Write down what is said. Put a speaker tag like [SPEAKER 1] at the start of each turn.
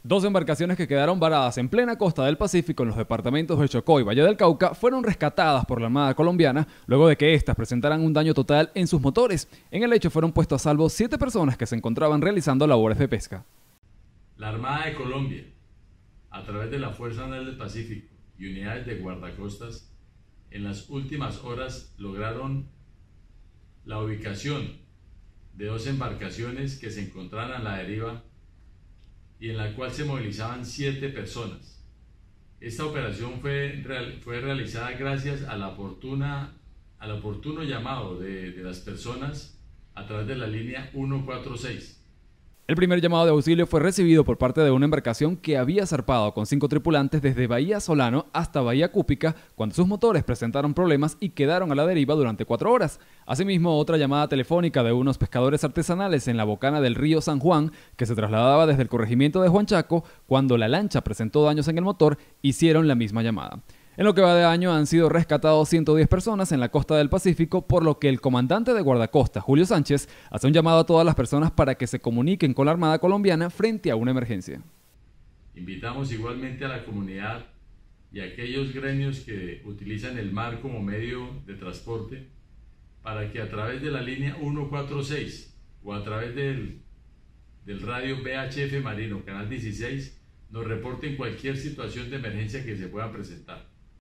[SPEAKER 1] Dos embarcaciones que quedaron varadas en plena costa del Pacífico en los departamentos de Chocó y Valle del Cauca fueron rescatadas por la Armada colombiana luego de que éstas presentaran un daño total en sus motores. En el hecho fueron puestos a salvo 7 personas que se encontraban realizando labores de pesca.
[SPEAKER 2] La Armada de Colombia, a través de la Fuerza Naval del Pacífico y unidades de guardacostas, en las últimas horas lograron la ubicación de 2 embarcaciones que se encontraban a la deriva y en la cual se movilizaban 7 personas. Esta operación fue realizada gracias al oportuno llamado de las personas a través de la línea 146.
[SPEAKER 1] El primer llamado de auxilio fue recibido por parte de una embarcación que había zarpado con 5 tripulantes desde Bahía Solano hasta Bahía Cúpica cuando sus motores presentaron problemas y quedaron a la deriva durante 4 horas. Asimismo, otra llamada telefónica de unos pescadores artesanales en la bocana del río San Juan, que se trasladaba desde el corregimiento de Juan Chaco, cuando la lancha presentó daños en el motor, hicieron la misma llamada. En lo que va de año han sido rescatados 110 personas en la costa del Pacífico, por lo que el comandante de guardacosta, Julio Sánchez, hace un llamado a todas las personas para que se comuniquen con la Armada colombiana frente a una emergencia.
[SPEAKER 2] Invitamos igualmente a la comunidad y a aquellos gremios que utilizan el mar como medio de transporte para que a través de la línea 146 o a través del radio VHF Marino, canal 16, nos reporten cualquier situación de emergencia que se pueda presentar.